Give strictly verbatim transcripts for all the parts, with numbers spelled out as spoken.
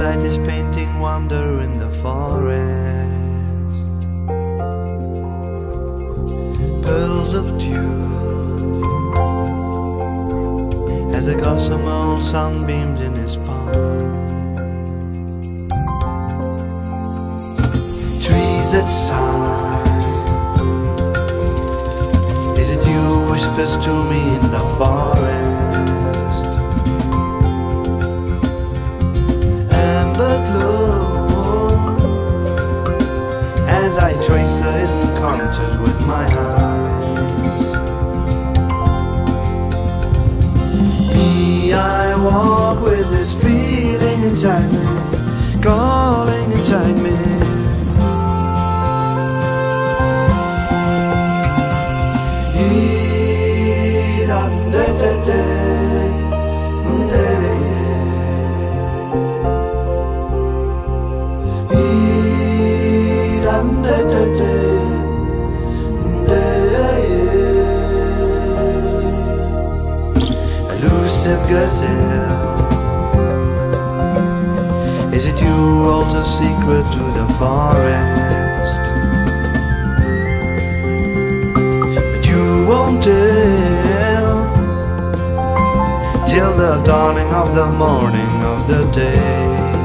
light is painting wonder in the forest. Pearls of dew as a gossamer sunbeamed in his palm. Trees that sigh, is it you who whispers to me in the forest? Amber glow as I trace the hidden contours with my eyes. Me, I walk with this feeling inside me, calling inside me. Elusive gazelle, is it you who holds a secret to the forest? But you won't tell till the dawning of the morning of the day.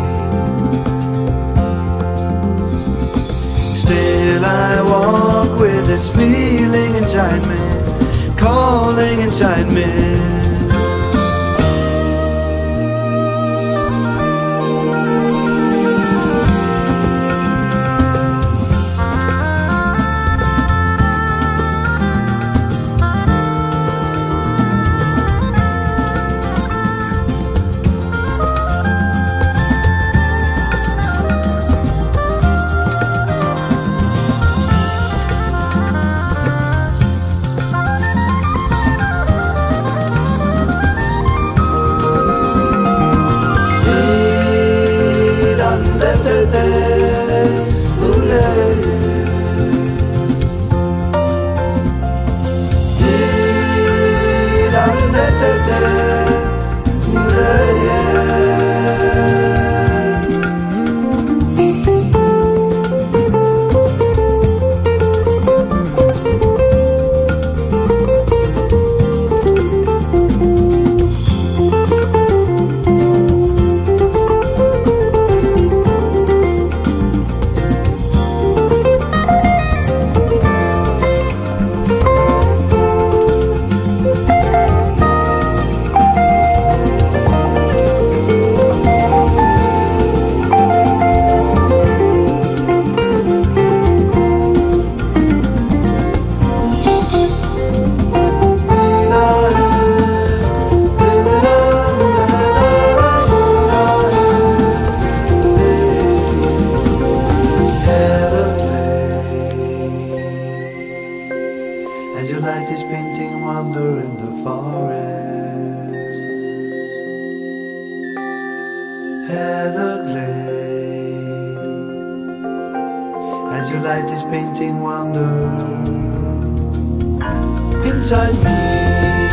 Still I walk with this feeling inside me, calling inside me. As your light is painting wonder in the forest, heather glade. As your light is painting wonder inside me.